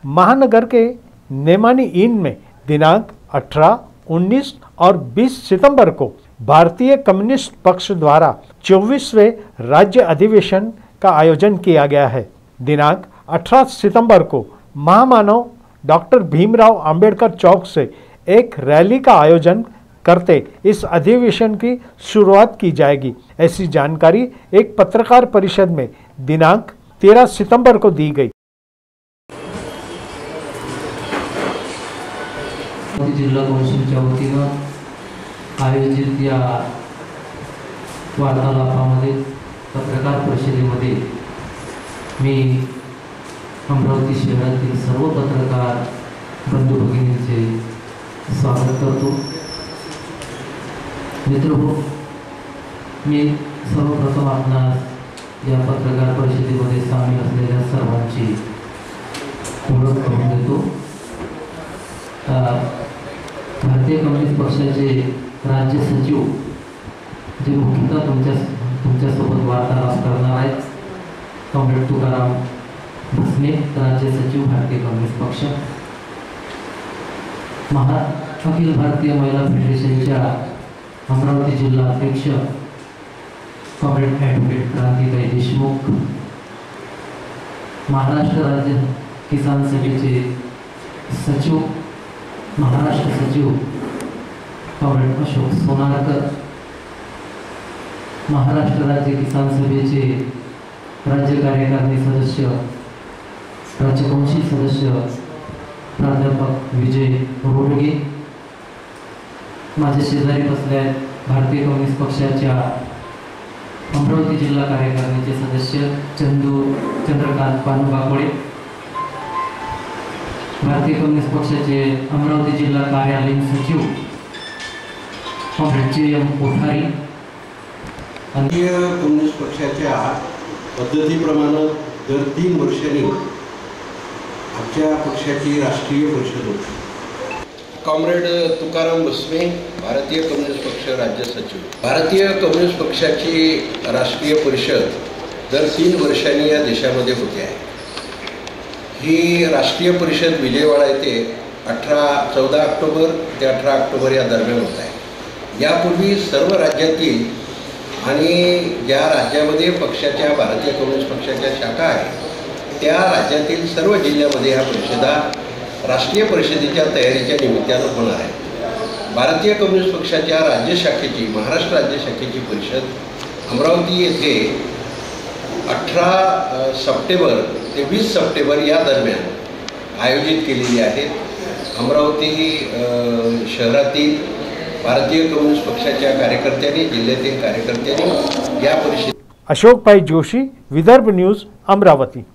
महानगर के नेमानी इन में दिनांक 18, 19 और 20 सितंबर को भारतीय कम्युनिस्ट पक्ष द्वारा 24वें राज्य अधिवेशन का आयोजन किया गया है। दिनांक 18 सितंबर को महामानव डॉक्टर भीमराव अंबेडकर चौक से एक रैली का आयोजन करते इस अधिवेशन की शुरुआत की जाएगी। ऐसी जानकारी एक पत्रकार परिषद में दिनांक 13 सितंबर को दी गई। जिल्हा कौन्सिलच्या वतीनं आयोजित या वार्तालापामध्ये पत्रकार परिषदेमध्ये मी अमरावती शहरातील सर्व पत्रकार बंधू भगिनींचे स्वागत करतो। मित्रहो, मी सर्वप्रथम आपणास या पत्रकार परिषदेमध्ये सामील असलेल्या सर्वांची ओळख करून देतो। भारतीय कम्युनिस्ट पक्षाचे राज्य सचिव जे मुख्यतः तुमच्यासोबत वार्तालाप करणार आहेत, कॉम्रेड तुकाराम भस्मे, राज्य सचिव भारतीय कम्युनिस्ट पक्ष। अखिल भारतीय महिला फेडरेशनच्या अमरावती जिल्हा अध्यक्ष कॉम्रेड ॲडव्होकेट क्रांतिताई देशमुख, महाराष्ट्र राज्य किसान सभेचे सचिव, महाराष्ट्र सचिव कॉम्रेड अशोक सोनारकर, महाराष्ट्र राज्य किसान सभेचे राज्य कार्यकारिणी सदस्य, राज्य कौन्सिल सदस्य प्राध्यापक विजय रोडगे, माझ्या शेजारी बसल्या भारतीय कम्युनिस्ट पक्षाच्या अमरावती जिल्हा कार्यकारिणीचे सदस्य चंद्रकांत पानुबाकोळे, भारतीय कम्युनिस्ट पक्षाचे अमरावती जिल्हा कार्यालयीन सचिव कॉम्रेड जे.एम. कोठारी। भारतीय कम्युनिस्ट पक्षाच्या पद्धतीप्रमाणे दर 3 वर्षांनी आमच्या पक्षाची राष्ट्रीय परिषद होती। कॉम्रेड तुकाराम भस्मे, भारतीय कम्युनिस्ट पक्ष राज्य सचिव। भारतीय कम्युनिस्ट पक्षाची राष्ट्रीय परिषद दर 3 वर्षांनी या देशामध्ये होते आहे। ही राष्ट्रीय परिषद विजयवाडा येथे 14 ऑक्टोबर ते 18 ऑक्टोबर या दरम्यान होत आहे। यापूर्वी सर्व राज्यातील आणि ज्या राज्यामध्ये पक्षाच्या भारतीय कम्युनिस्ट पक्षाच्या शाखा आहेत त्या राज्यातील सर्व जिल्ह्यामध्ये ह्या परिषदा राष्ट्रीय परिषदेच्या तयारीच्या निमित्तानं होणार आहे। भारतीय कम्युनिस्ट पक्षाच्या राज्य शाखेची, महाराष्ट्र राज्य शाखेची परिषद अमरावती येथे 18 सप्टेंबर ते 20 सप्टेंबर या दरम्यान आयोजित केलेली आहे। अमरावती शहरातील भारतीय कम्युनिस्ट पक्षाच्या कार्यकर्त्यांनी, जिल्ह्यातील कार्यकर्त्यांनी या परिषदेत। अशोक भाई जोशी, विदर्भ न्यूज, अमरावती।